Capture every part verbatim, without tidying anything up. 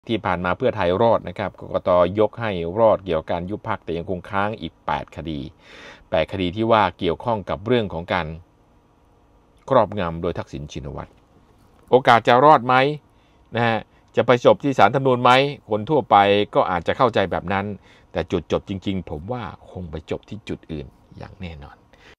ที่ผ่านมาเพื่อไทยรอดนะครับกกต.ยกให้รอดเกี่ยวกับการยุบพรรคแต่ยังคงค้างอีกแปดคดีแปดคดีที่ว่าเกี่ยวข้องกับเรื่องของการครอบงำโดยทักษิณชินวัตรโอกาสจะรอดไหมนะฮะจะไปจบที่ศาลธรรมนูญไหมคนทั่วไปก็อาจจะเข้าใจแบบนั้นแต่จุดจบจริงๆผมว่าคงไปจบที่จุดอื่นอย่างแน่นอน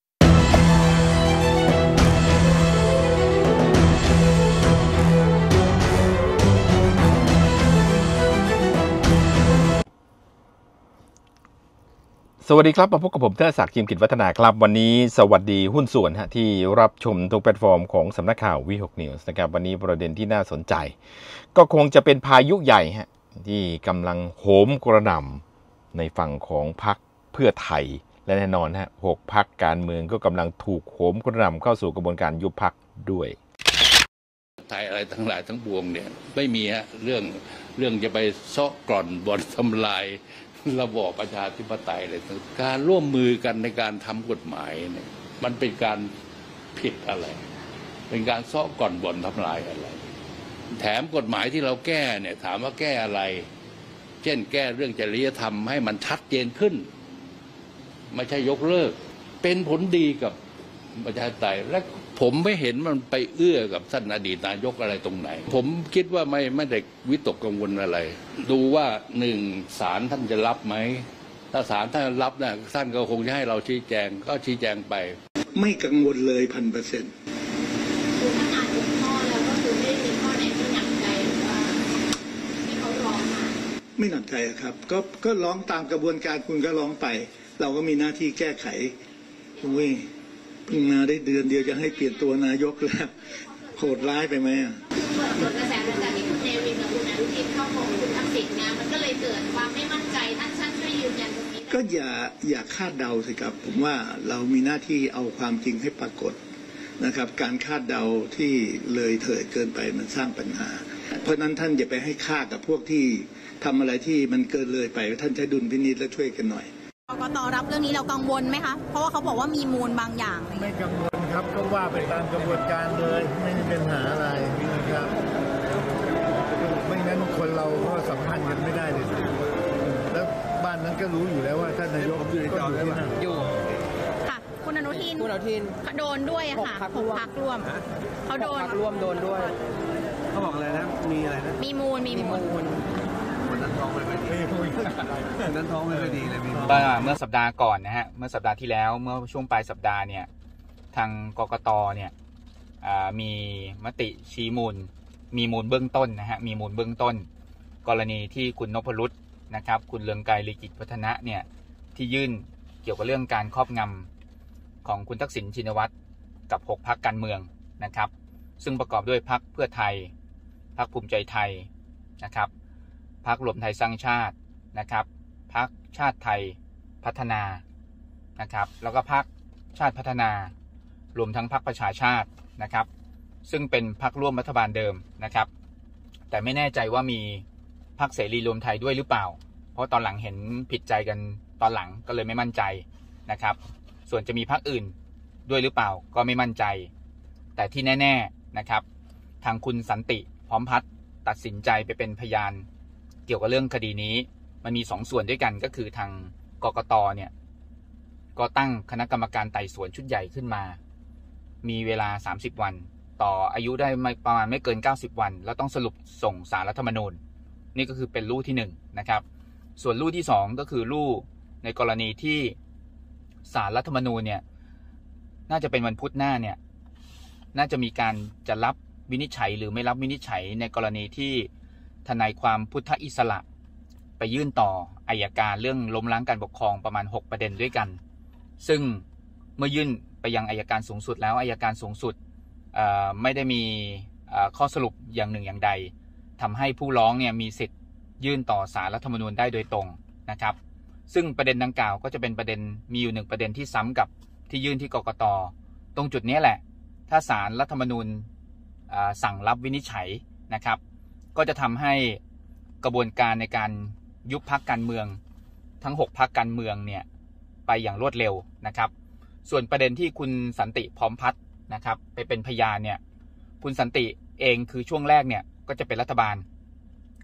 สวัสดีครับมาพบกับผมเทอศักดิ์ จิมกิจวัฒนาครับวันนี้สวัสดีหุ้นส่วนฮะที่รับชมทุกแพลตฟอร์มของสำนักข่าววีหก News นะครับวันนี้ประเด็นที่น่าสนใจก็คงจะเป็นพายุใหญ่ฮะที่กำลังโหมกระหน่ำในฝั่งของพรรคเพื่อไทยและแน่นอนฮะหกพรรคการเมืองก็กำลังถูกโหมกระหน่ำเข้าสู่กระบวนการยุบพรรคด้วยไทยอะไรทั้งหลายทั้งปวงเนี่ยไม่มีฮะเรื่องเรื่องจะไปเซาะกร่อนบ่อนทำลายระบอบประชาธิปไตยอะไรต่างการร่วมมือกันในการทำกฎหมายเนี่ยมันเป็นการผิดอะไรเป็นการเซาะกร่อนบ่อนทำลายอะไรแถมกฎหมายที่เราแก้เนี่ยถามว่าแก้อะไรเช่นแก้เรื่องจริยธรรมให้มันชัดเจนขึ้นไม่ใช่ยกเลิกเป็นผลดีกับประชาธิปไตยและผมไม่เห็นมันไปเอื้อกับท่านอดีตนายกอะไรตรงไหนผมคิดว่าไม่ไม่ได้วิตกกังวลอะไรดูว่าหนึ่งศาลท่านจะรับไหมถ้าศาลท่านรับนะท่านก็คงจะให้เราชี้แจงก็ชี้แจงไปไม่กังวลเลยพันเปอร์เซ็นต์คือถ้าอ่านหัวข้อแล้วก็คือไม่ได้มีข้อไหนที่หนักใจหรือว่าที่เขาร้องมาไม่หนักใจครับก็ก็ร้องตามกระบวนการคุณก็ร้องไปเราก็มีหน้าที่แก้ไขอุ้ยเพิ่งมาได้เดือนเดียวจะให้เปลี่ยนตัวนายกแล้วโหดร้ายไปไหมอ่ะเปิดกระแสหลังจากที่คุณเนวินกับคุณอนุทินเข้าพบคุณทักษิณงานมันก็เลยเกิดความไม่มั่นใจท่านท่านช่วยยืนยันตรงนี้ก็อย่าอย่าคาดเดาสิครับผมว่าเรามีหน้าที่เอาความจริงให้ปรากฏนะครับการคาดเดาที่เลยเถิดเกินไปมันสร้างปัญหาเพราะนั้นท่านอย่าไปให้ค่ากับพวกที่ทำอะไรที่มันเกินเลยไปท่านใช้ดุลพินิจและช่วยกันหน่อยกกต.รับเรื่องนี้เรากังวลไหมคะเพราะว่าเขาบอกว่ามีมูลบางอย่างไม่กังวลครับก็ว่าไปตามกระบวนการเลยไม่มีปัญหาอะไรนะครับไม่งั้นคนเราก็สัมพันธ์กันไม่ได้เลยแล้วบ้านนั้นก็รู้อยู่แล้วว่าท่านนายกอยู่ในจอใช่ไหมอยู่ค่ะคุณอนุทินคุณอนุทินโดนด้วยอะค่ะหกพรรคร่วมเขาโดนพรรคร่วมโดนด้วยเขาบอกอะไรนะมีอะไรนะมีมูลมีมูลนั้นท้องไม่ค่อยดีนั้นท้องไม่ค่อยดีเลยมีเมื่อสัปดาห์ก่อนนะฮะเมื่อสัปดาห์ที่แล้วเมื่อช่วงปลายสัปดาห์เนี่ยทางกกต.เนี่ยมีมติชี้มูลมีมูลเบื้องต้นนะฮะมีมูลเบื้องต้นกรณีที่คุณนพรุตนะครับคุณเลืองไกรลีกิจพัฒนะเนี่ยที่ยื่นเกี่ยวกับเรื่องการครอบงำของคุณทักษิณชินวัตรกับหกพรรคการเมืองนะครับซึ่งประกอบด้วยพรรคเพื่อไทยพรรคภูมิใจไทยนะครับพรรครวมไทยสร้างชาตินะครับพรรคชาติไทยพัฒนานะครับแล้วก็พรรคชาติพัฒนารวมทั้งพรรคประชาชาตินะครับซึ่งเป็นพรรคร่วมรัฐบาลเดิมนะครับแต่ไม่แน่ใจว่ามีพรรคเสรีรวมไทยด้วยหรือเปล่าเพราะตอนหลังเห็นผิดใจกันตอนหลังก็เลยไม่มั่นใจนะครับส่วนจะมีพรรคอื่นด้วยหรือเปล่าก็ไม่มั่นใจแต่ที่แน่ๆนะครับทางคุณสันติพร้อมพัฒน์ตัดสินใจไปเป็นพยานเกี่ยวกับเรื่องคดีนี้มันมีสองส่วนด้วยกันก็คือทางกกต.เนี่ยก็ตั้งคณะกรรมการไต่สวนชุดใหญ่ขึ้นมามีเวลาสามสิบวันต่ออายุได้ประมาณไม่เกินเก้าสิบวันแล้วต้องสรุปส่งศาลรัฐธรรมนูญนี่ก็คือเป็นลู่ที่หนึ่งนะครับส่วนลู่ที่สองก็คือลู่ในกรณีที่ศาลรัฐธรรมนูญเนี่ยน่าจะเป็นวันพุธหน้าเนี่ยน่าจะมีการจะรับวินิจฉัยหรือไม่รับวินิจฉัยในกรณีที่ทนายความพุทธอิสระไปยื่นต่ออัยการเรื่องล้มล้างการปกครองประมาณหกประเด็นด้วยกันซึ่งเมื่อยื่นไปยังอัยการสูงสุดแล้วอัยการสูงสุดไม่ได้มีข้อสรุปอย่างหนึ่งอย่างใดทำให้ผู้ร้องเนี่ยมีสิทธิ์ยื่นต่อศาลรัฐธรรมนูญได้โดยตรงนะครับซึ่งประเด็นดังกล่าวก็จะเป็นประเด็นมีอยู่หนึ่งประเด็นที่ซ้ำกับที่ยื่นที่กกต.ตรงจุดนี้แหละถ้าศาลรัฐธรรมนูญสั่งรับวินิจฉัยนะครับก็จะทำให้กระบวนการในการยุบพรรคการเมืองทั้งหกพรรคการเมืองเนี่ยไปอย่างรวดเร็วนะครับส่วนประเด็นที่คุณสันติพร้อมพัฒน์นะครับไปเป็นพยานเนี่ยคุณสันติเองคือช่วงแรกเนี่ยก็จะเป็นรัฐบาล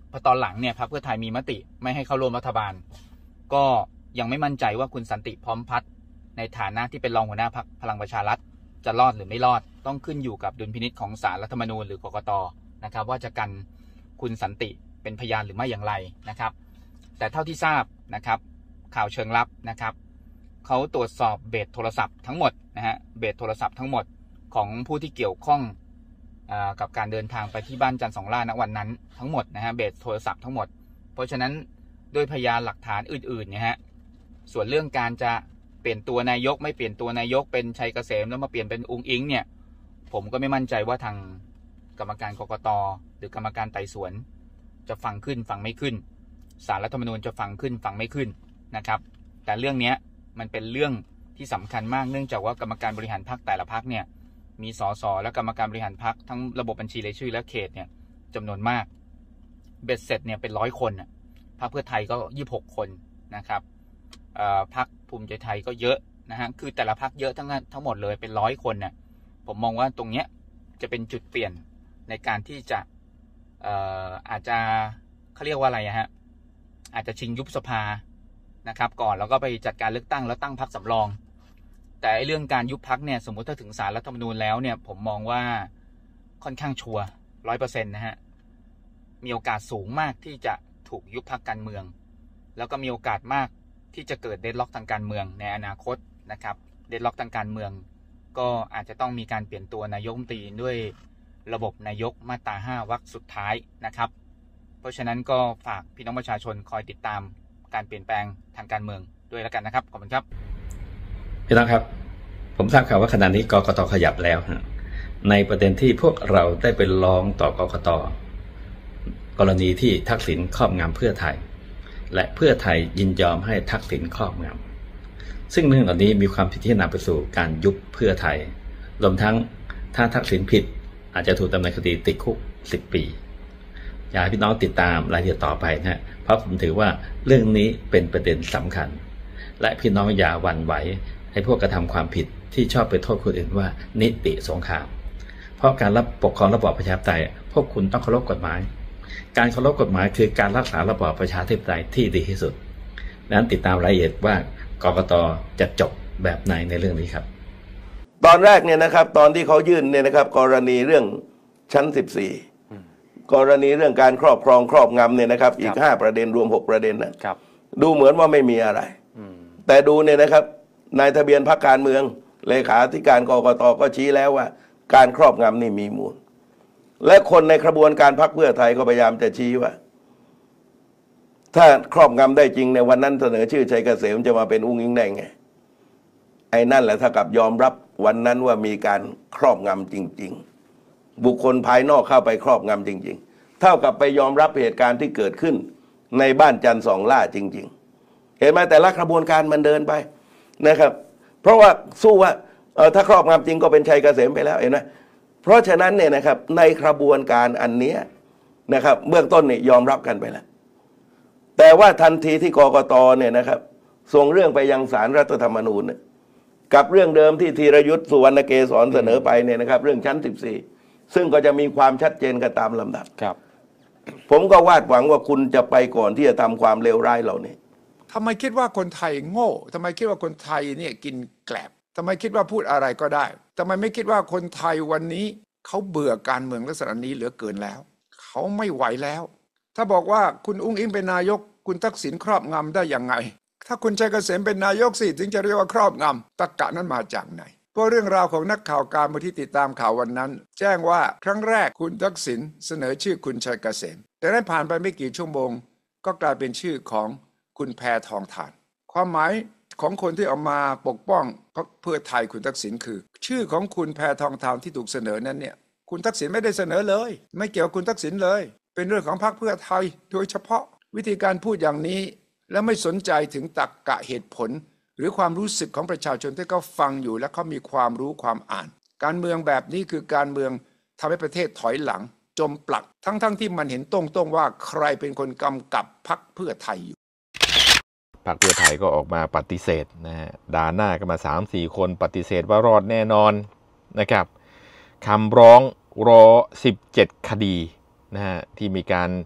พอตอนหลังเนี่ยพรรคเพื่อไทยมีมติไม่ให้เข้าร่วมรัฐบาลก็ยังไม่มั่นใจว่าคุณสันติพร้อมพัฒน์ในฐานะที่เป็นรองหัวหน้าพรรคพลังประชารัฐจะรอดหรือไม่รอดต้องขึ้นอยู่กับดุลพินิจของศาลรัฐธรรมนูญหรือกกต.นะครับว่าจะกันคุณสันติเป็นพยานหรือไม่อย่างไรนะครับแต่เท่าที่ทราบนะครับข่าวเชิงลับนะครับเขาตรวจสอบเบสโทรศัพท์ทั้งหมดนะฮะเบสโทรศัพท์ทั้งหมดของผู้ที่เกี่ยวข้องกับการเดินทางไปที่บ้านจันทร์สองล่าณวันนั้นทั้งหมดนะฮะเบสโทรศัพท์ทั้งหมดเพราะฉะนั้นด้วยพยานหลักฐานอื่นๆเนี่ยฮะส่วนเรื่องการจะเปลี่ยนตัวนายกไม่เปลี่ยนตัวนายกเป็นชัยเกษมแล้วมาเปลี่ยนเป็นอุ๊งอิ๊งเนี่ยผมก็ไม่มั่นใจว่าทางกรรมการกกต.หรือกรรมการไต่สวนจะฟังขึ้นฟังไม่ขึ้นศาลรัฐธรรมนูญจะฟังขึ้นฟังไม่ขึ้นนะครับแต่เรื่องนี้มันเป็นเรื่องที่สำคัญมากเนื่องจากว่ากรรมการบริหารพรรคแต่ละพรรคเนี่ยมีสสและกรรมการบริหารพรรคทั้งระบบบัญชีรายชื่อและเขตเนี่ยจำนวนมากเบ็ดเสร็จเนี่ยเป็นร้อยคนอ่ะพรรคเพื่อไทยก็ยี่สิบหกคนนะครับพรรคภูมิใจไทยก็เยอะนะฮะคือแต่ละพรรคเยอะทั้งนั้นทั้งหมดเลยเป็นร้อยคนเนี่ยผมมองว่าตรงเนี้ยจะเป็นจุดเปลี่ยนในการที่จะเอ่ออาจจะเขาเรียกว่าอะไรฮะอาจจะชิงยุบสภานะครับก่อนแล้วก็ไปจัดการเลือกตั้งแล้วตั้งพรรคสำรองแต่เรื่องการยุบพรรคเนี่ยสมมุติถ้าถึงศาลรัฐธรรมนูญแล้วเนี่ยผมมองว่าค่อนข้างชัวร์ร้อยเปอร์เซ็นต์นะฮะมีโอกาสสูงมากที่จะถูกยุบพรรคการเมืองแล้วก็มีโอกาสมากที่จะเกิดเดดล็อกทางการเมืองในอนาคตนะครับเดดล็อกทางการเมืองก็อาจจะต้องมีการเปลี่ยนตัวนายกรัฐมนตรีด้วยระบบนายกมาตราห้าวรรคสุดท้ายนะครับเพราะฉะนั้นก็ฝากพี่น้องประชาชนคอยติดตามการเปลี่ยนแปลงทางการเมืองด้วยแล้วกันนะครับขอบคุณครับพี่น้องครับผมทราบข่าวว่าขณะนี้กกต.ขยับแล้วฮะในประเด็นที่พวกเราได้ไปร้องต่อกกต.กรณีที่ทักษิณครอบงำเพื่อไทยและเพื่อไทยยินยอมให้ทักษิณครอบงำซึ่งเรื่องเหล่านี้มีความผิดที่นำไปสู่การยุบเพื่อไทยรวมทั้งถ้าทักษิณผิดอาจจะถูกดำเนินคดีติดคุกสิบปีอยากให้พี่น้องติดตามรายละเอียดต่อไปนะเพราะผมถือว่าเรื่องนี้เป็นประเด็นสำคัญและพี่น้องอย่าหวั่นไหวให้พวกกระทำความผิดที่ชอบไปโทษคนอื่นว่านิติสงครามเพราะการรับปกครองระบอบประชาธิปไตยพวกคุณต้องเคารพกฎหมายการเคารพกฎหมายคือการรักษาระบอบประชาธิปไตยที่ดีที่สุดดังนั้นติดตามรายละเอียดว่ากกต.จะจบแบบไหนในเรื่องนี้ครับตอนแรกเนี่ยนะครับตอนที่เขายื่นเนี่ยนะครับกรณีเรื่องชั้นสิบสี่กรณีเรื่องการครอบครองครอบงำเนี่ยนะครับอีกห้าประเด็นรวมหกประเด็นนะดูเหมือนว่าไม่มีอะไรแต่ดูเนี่ยนะครับนายทะเบียนพรรคการเมืองเลขาธิการกกต.ก็ชี้แล้วว่าการครอบงำนี่มีมูลและคนในกระบวนการพรรคเพื่อไทยก็พยายามจะชี้ว่าถ้าครอบงำได้จริงในวันนั้นเสนอชื่อชัยเกษมจะมาเป็นอุ้งอิงได้ไงไอ้นั่นแหละถ้ากับยอมรับวันนั้นว่ามีการครอบงำจริงๆบุคคลภายนอกเข้าไปครอบงำจริงๆเท่ากับไปยอมรับเหตุการณ์ที่เกิดขึ้นในบ้านจันทร์สองล่าจริงๆเห็นไหมแต่ละกระบวนการมันเดินไปนะครับเพราะว่าสู้ว่าเออถ้าครอบงำจริงก็เป็นชัยเกษมไปแล้วเห็นไหมเพราะฉะนั้นเนี่ยนะครับในกระบวนการอันนี้นะครับเบื้องต้นเนี่ยยอมรับกันไปแล้วแต่ว่าทันทีที่กกต.เนี่ยนะครับส่งเรื่องไปยังศาลรัฐธรรมนูญกับเรื่องเดิมที่ธีรยุทธสุวรรณเกษรเสนอไปเนี่ยนะครับเรื่องชั้นสิบสี่ซึ่งก็จะมีความชัดเจนกันตามลำดับครับผมก็วาดหวังว่าคุณจะไปก่อนที่จะทำความเลวร้ายเหล่านี้ทำไมคิดว่าคนไทยโง่ทำไมคิดว่าคนไทยเนี่ยกินแกลบทำไมคิดว่าพูดอะไรก็ได้ทำไมไม่คิดว่าคนไทยวันนี้เขาเบื่อการเมืองลักษณะนี้เหลือเกินแล้วเขาไม่ไหวแล้วถ้าบอกว่าคุณอุ้งอิงเป็นนายกคุณทักษิณครอบงำได้ยังไงถ้าคุณชัยเกษมเป็นนายกสิถึงจะเรียกว่าครอบงำตรรกะนั้นมาจากไหนเพราะเรื่องราวของนักข่าวการเมืองที่ติดตามข่าววันนั้นแจ้งว่าครั้งแรกคุณทักษิณเสนอชื่อคุณชัยเกษมแต่ได้ผ่านไปไม่กี่ชั่วโมงก็กลายเป็นชื่อของคุณแพทองธารความหมายของคนที่ออกมาปกป้องเพื่อไทยคุณทักษิณคือชื่อของคุณแพทองธารที่ถูกเสนอนั้นเนี่ยคุณทักษิณไม่ได้เสนอเลยไม่เกี่ยวกับคุณทักษิณเลยเป็นเรื่องของพรรคเพื่อไทยโดยเฉพาะวิธีการพูดอย่างนี้และไม่สนใจถึงตรรกะเหตุผลหรือความรู้สึกของประชาชนที่เขาฟังอยู่และเขามีความรู้ความอ่านการเมืองแบบนี้คือการเมืองทำให้ประเทศถอยหลังจมปลักทั้งๆ ท, ที่มันเห็นตรงๆว่าใครเป็นคนกำกับพรรคเพื่อไทยอยู่พรรคเพื่อไทยก็ออกมาปฏิเสธนะฮะด่าหน้ากันมา สามสี่ คนปฏิเสธว่ารอดแน่นอนนะครับคำร้องรอสิบเจ็ดคดีนะฮะที่มีการ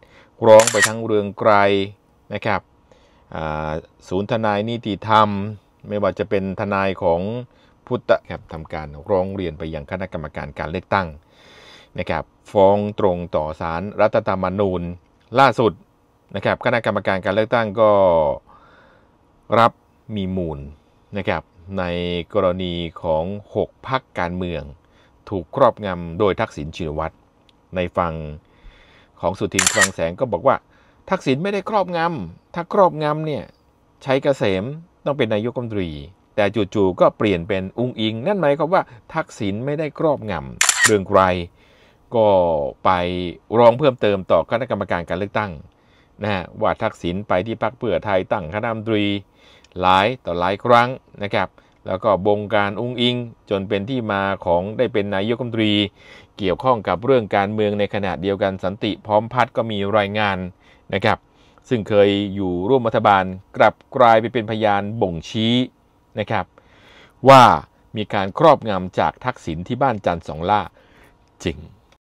ร้องไปทั้งเรืองไกรนะครับศูนย์ทนายนิติธรรมไม่ว่าจะเป็นทนายของพุทธครับทำการร้องเรียนไปยังคณะกรรมการการเลือกตั้งนะครับฟ้องตรงต่อศาลรัฐธรรมนูญล่าสุดนะครับคณะกรรมการการเลือกตั้งก็รับมีมูลนะครับในกรณีของหกพรรคการเมืองถูกครอบงำโดยทักษิณชินวัตรในฝั่งของสุทินคลังแสงก็บอกว่าทักษิณไม่ได้ครอบงำถ้าครอบงำเนี่ยชัยเกษมต้องเป็นนายกรัฐมนตรีแต่จู่ๆก็เปลี่ยนเป็นอุ้งอิงนั่นหมายความว่าทักษิณไม่ได้ครอบงำเรืองไกรก็ไปร้องเพิ่มเติมต่อคณะกรรมการการเลือกตั้งนะฮะว่าทักษิณไปที่พรรคเพื่อไทยตั้งคณะรัฐมนตรีหลายต่อหลายครั้งนะครับแล้วก็บงการอุ้งอิงจนเป็นที่มาของได้เป็นนายกรัฐมนตรีเกี่ยวข้องกับเรื่องการเมืองในขณะเดียวกันสันติพร้อมพัฒน์ก็มีรายงานนะครับซึ่งเคยอยู่ร่วมรัฐบาลกลับกลายไปเป็นพยานบ่งชี้นะครับว่ามีการครอบงำจากทักษิณที่บ้านจันทร์สองล่าจริง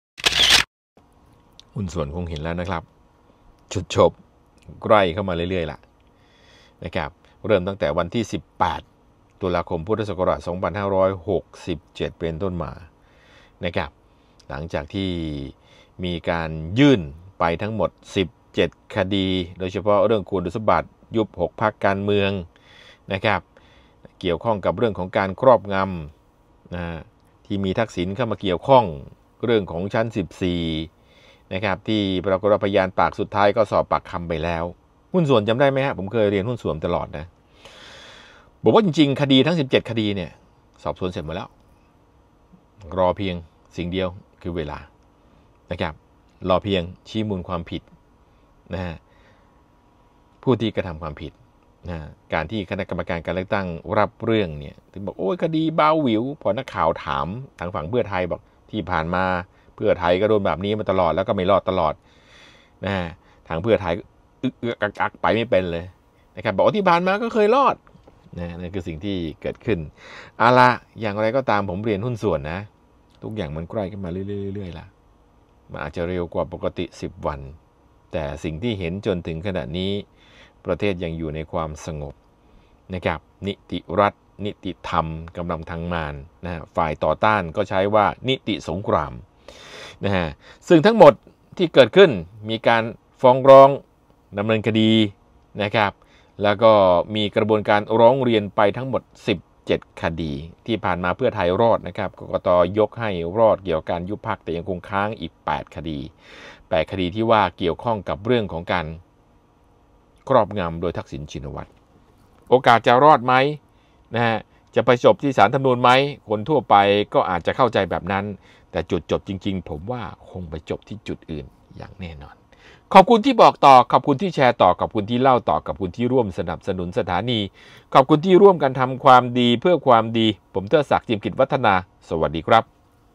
หุ้นส่วนคงเห็นแล้วนะครับจุดจบใกล้เข้ามาเรื่อยๆล่ะนะครับเริ่มตั้งแต่วันที่สิบแปดตุลาคมพุทธศักราชสองพันห้าร้อยหกสิบเจ็ดเป็นต้นมานะครับหลังจากที่มีการยื่นไปทั้งหมดสิบเจ็ดคดีโดยเฉพาะเรื่องคุณสมบัติยุบหกพรรคการเมืองนะครับเกี่ยวข้องกับเรื่องของการครอบงำนะที่มีทักษิณเข้ามาเกี่ยวข้องเรื่องของชั้นสิบสี่นะครับที่ปรากฏพยานปากสุดท้ายก็สอบปากคำไปแล้วหุ้นส่วนจำได้ไหมฮะผมเคยเรียนหุ้นส่วนตลอดนะบอกว่าจริงๆคดีทั้งสิบเจ็ดคดีเนี่ยสอบสวนเสร็จหมดแล้วรอเพียงสิ่งเดียวคือเวลานะครับรอเพียงชี้มูลความผิดนะฮะผู้ที่กระทำความผิดนะการที่คณะกรรมการการเลือกตั้งรับเรื่องเนี่ยถึงบอกโอ้ยคดีเบาหวิวพอนักข่าวถามทางฝั่งเพื่อไทยบอกที่ผ่านมาเพื่อไทยก็โดนแบบนี้มาตลอดแล้วก็ไม่รอดตลอดนะทางเพื่อไทยอึกอึกอักอักไปไม่เป็นเลยนะครับบอกว่าที่ผ่านมาก็เคยรอดนะนั่นคือสิ่งที่เกิดขึ้นเอาละอย่างไรก็ตามผมเรียนหุ้นส่วนนะทุกอย่างมันใกล้ขึ้นมาเรื่อยๆละมันอาจจะเร็วกว่าปกติสิบวันแต่สิ่งที่เห็นจนถึงขณะนี้ประเทศยังอยู่ในความสงบนะครับนิติรัฐนิติธรรมกำลังทำงานนะฮะฝ่ายต่อต้านก็ใช้ว่านิติสงครามนะฮะซึ่งทั้งหมดที่เกิดขึ้นมีการฟ้องร้องดำเนินคดีนะครับแล้วก็มีกระบวนการร้องเรียนไปทั้งหมดสิบเจ็ดคดีที่ผ่านมาเพื่อไทยรอดนะครับกกต.ยกให้รอดเกี่ยวกับการยุบพรรคแต่ยังคงค้างอีกแปดคดีแปดคดีที่ว่าเกี่ยวข้องกับเรื่องของการครอบงำโดยทักษิณชินวัตรโอกาสจะรอดไหมนะฮะจะไปจบที่ศาลธรรมนูญไหมคนทั่วไปก็อาจจะเข้าใจแบบนั้นแต่จุดจบจริงๆผมว่าคงไปจบที่จุดอื่นอย่างแน่นอนขอบคุณที่บอกต่อขอบคุณที่แชร์ต่อขอบคุณที่เล่าต่อขอบคุณที่ร่วมสนับสนุนสถานีขอบคุณที่ร่วมกันทำความดีเพื่อความดีผมเทิดศักดิ์ จิมกิจวัฒนาสวัสดีครับ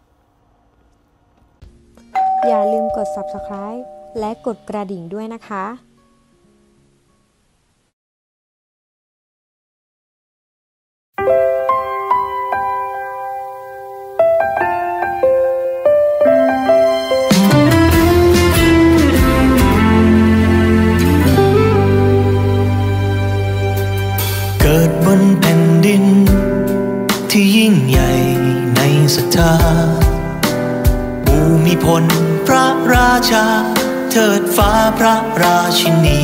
อย่าลืมกด ซับสไครบ์ และกดกระดิ่งด้วยนะคะเกิดบนแผ่นดินที่ยิ่งใหญ่ในศรัทธาภูมิพลพระราชาเทิดฟ้าพระราชินี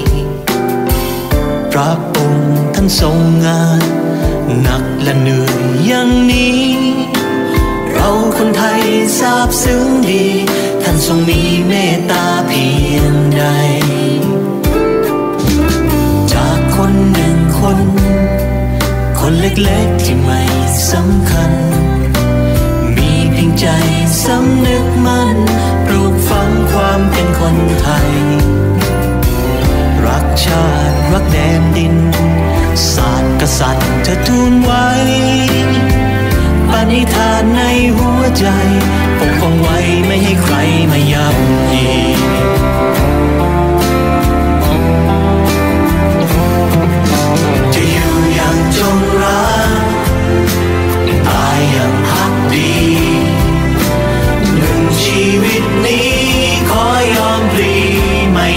พระองค์ท่านทรงงานหนักและเหนื่อยอย่างนี้เราคนไทยซาบซึ้งดีท่านทรงมีเมตตาเพียงใดจากคนหนึ่งคนคนเล็กๆที่ไม่สำคัญมีเพียงใจสำนึกมั่นปลูกฝังความเป็นคนไทยรักชาติรักแดนดินศาสตร์กษัตริย์เธอทูลไว้ปณิธานในหัวใจปกป้องไว้ไม่ให้ใครมาย่ำยีจะอยู่อย่างจงรักตายอย่างพักดีหนึ่งชีวิตนี้ขอยอมพลีไม่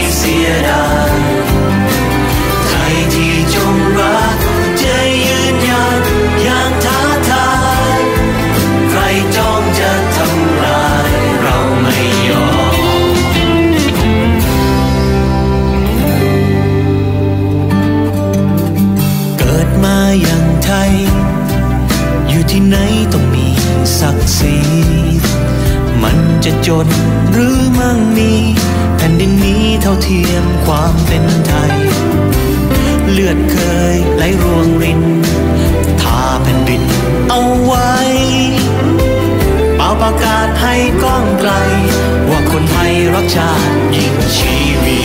จนหรือมั่งมีแผ่นดินนี้เท่าเทียมความเป็นไทยเลือดเคยไหลรวงรินทาแผ่นดินเอาไว้เป่าประกาศให้ก้องไกลว่าคนไทยรักชาติยิ่งชีวี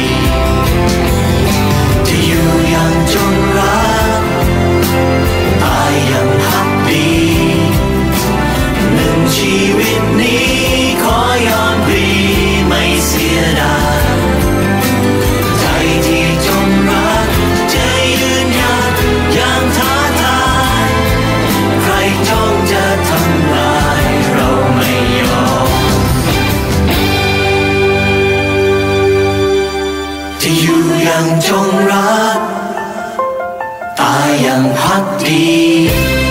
จะอยู่อย่างจงรักตายอย่างฮักดีหนึ่งชีวิตนี้ขอยอมพลีไม่เสียดายใจที่จงรักจะยืนหยัดอย่างท้าทายใครจ้องจะทำลายเราไม่ยอมจะอยู่อย่างจงรักตายอย่างฮักดี